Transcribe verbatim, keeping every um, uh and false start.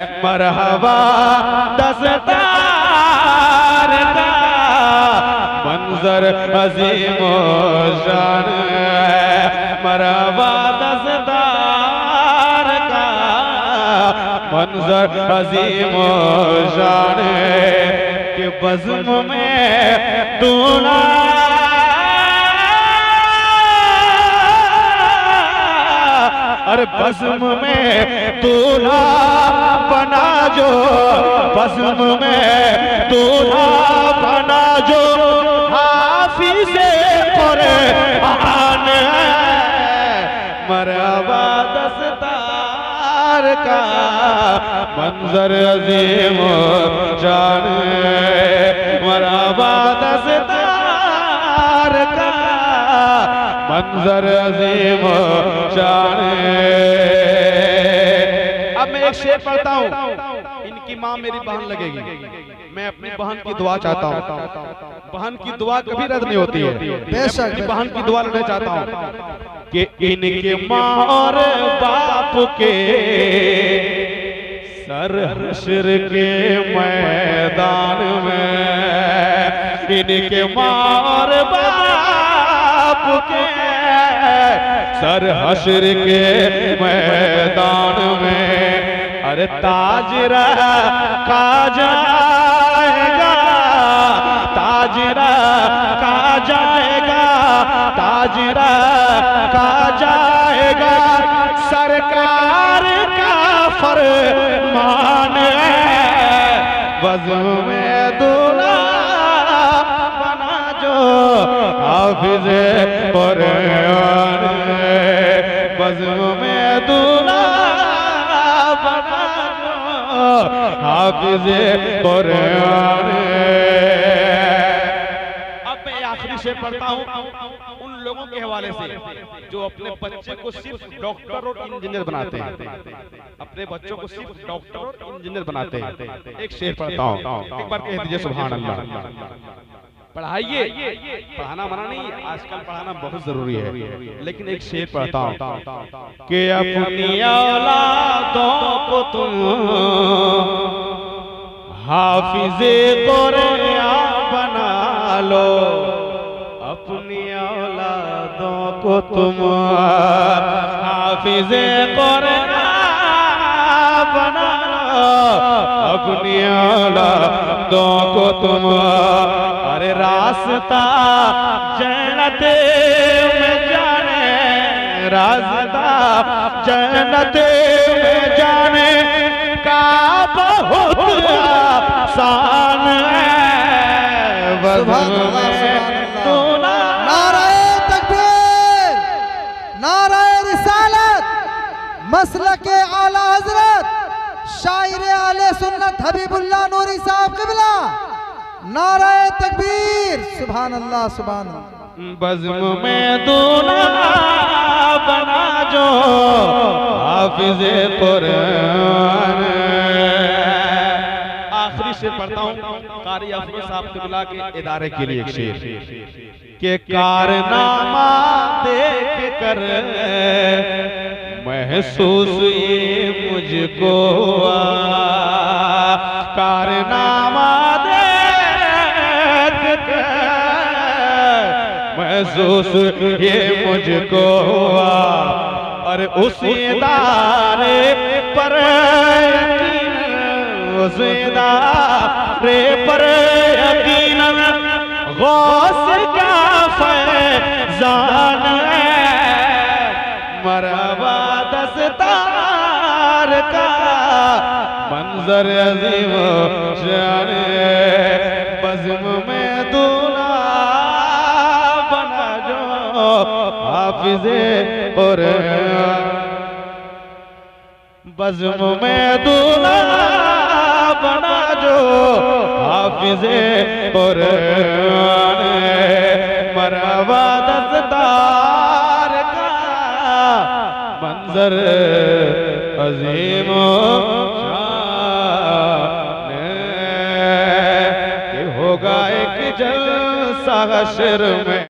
मरहबा दस्तार का मंजर अजीमो शान है। मरहबा दस्तार का मंजर अजीमो शान है कि बज़्म में दूल्हा अरे बज़्म में दूल्हा बना जो, बज़्म में दूल्हा बना जो हाफिज़े कुरआन है। मरहबा दस्तार का मंजर अज़ीम जान है। मरहबा दस्तार का मंजर अज़ीम शान है। अब मैं एक शेर पढ़ता हूँ। इनकी माँ मेरी बहन लगेगी, मैं अपनी बहन की दुआ चाहता हूँ। बहन की दुआ कभी रद्द नहीं होती है, बेशक अपनी बहन की दुआ लेना चाहता हूँ कि इनके माँ और बाप के सर हश्र के मैदान में, इनके माँ और बाप के सर हश्र के मैदान में अरे ताज रखा जाएगा, ताज रखा जाएगा, ताज रखा जाएगा। सरकार का फरमान है। बज़्म में दूल्हा बना जो हाफिज़े कुरआन है। बज़्म में दूल्हा बना जो हाफिज़े कुरआन है। अब मैं आखिरी शेर पढ़ता हूँ उन लोगों के हवाले से जो अपने बच्चे को सिर्फ डॉक्टर और इंजीनियर बनाते हैं, अपने बच्चों को सिर्फ डॉक्टर और इंजीनियर बनाते हैं। एक शेर पढ़ता हूँ, एक बार कह दीजिए सुभान अल्लाह। पढ़ाइए, पढ़ाना मना नहीं, आजकल पढ़ाना बहुत जरूरी है, लेकिन एक शेर पढ़ता हूँ कि अपनी औलादों को तुम हाफिज़े कुरआन बना लो, अपनी औलादों को तुम हाफिज़े कुरआन बना लो, अपनी औलादों को तुम अरे रास्ता जन्नत में जाने, रास्ता जन्नत में जाने का बहुत आसान है। बज़्म में दूल्हा नाराए तकबीर, नाराए रिसालत, मसलके आला हज़रत शायर आले सुन्नत हबीबुल्लाह नूरी साहब क़िबला। नाराए तकबीर, सुभान अल्लाह, सुभान अल्लाह। बज़्म में दूल्हा बना जो हाफिज़े कुरआन। आखिरी शेर पढ़ता हूँ कारी अफरोज साहब क़िबला के इदारे के लिए। एक शेर के कारनामा देख कर महसूस ये मुझको हुआ, कारनामा महसूस ये मुझको हुआ और उस इदारे पर यकीन, उस इदारे पर यकीन गौस का फैज़ान है। मरहबा दस्तार का मंजर अज़ीम शान है। बज़्म में दूल्हा बना जो हाफिज़े कुरआन, बज़्म में दूल्हा बना जो हाफिज़े कुरआन है। मरहबा दस्तार का मंजर अज़ीम शान है कि होगा एक जलसा हश्र में।